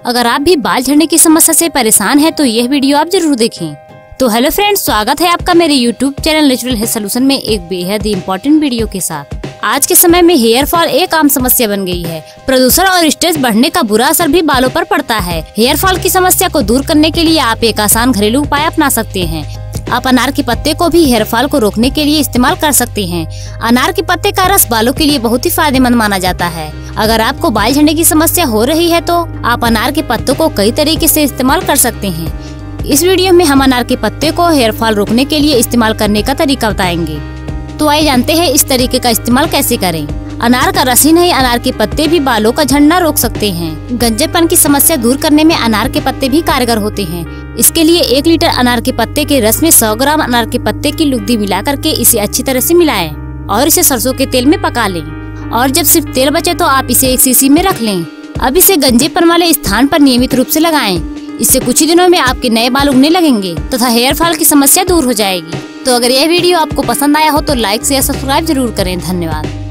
अगर आप भी बाल झड़ने की समस्या से परेशान हैं तो यह वीडियो आप जरूर देखें। तो हेलो फ्रेंड्स, स्वागत है आपका मेरे YouTube channel natural hair solution में एक बेहद ही इम्पोर्टेंट वीडियो के साथ। आज के समय में हेयर फॉल एक आम समस्या बन गई है। प्रदूषण और स्ट्रेस बढ़ने का बुरा असर भी बालों पर पड़ता है। हेयर फॉल की समस्या को दूर करने के लिए आप एक आसान घरेलू उपाय अपना सकते हैं। आप अनार के पत्ते को भी हेयर फॉल को रोकने के लिए इस्तेमाल कर सकते हैं। अनार के पत्ते का रस बालों के लिए बहुत ही फायदेमंद माना जाता है। अगर आपको बाल झड़ने की समस्या हो रही है तो आप अनार के पत्तों को कई तरीके से इस्तेमाल कर सकते हैं। इस वीडियो में हम अनार के पत्ते को हेयर फॉल रोकने के लिए इस्तेमाल करने का तरीका बताएंगे। तो आइए जानते हैं इस तरीके का इस्तेमाल कैसे करें। अनार का रस ही नहीं, अनार के पत्ते भी बालों का झड़ना रोक सकते हैं। गंजेपन की समस्या दूर करने में अनार के पत्ते भी कारगर होते हैं। इसके लिए 1 लीटर अनार के पत्ते के रस में 100 ग्राम अनार के पत्ते की लुगदी मिला करके इसे अच्छी तरह से मिलाएं और इसे सरसों के तेल में पका लें। और जब सिर्फ तेल बचे तो आप इसे एक शीशी में रख लें। अब इसे गंजेपन वाले स्थान पर नियमित रूप से लगाएं। इससे कुछ ही दिनों में आपके नए बाल उगने लगेंगे तथा हेयर फॉल की समस्या दूर हो जाएगी। तो अगर यह वीडियो आपको पसंद आया हो तो लाइक शेयर सब्सक्राइब जरूर करें। धन्यवाद।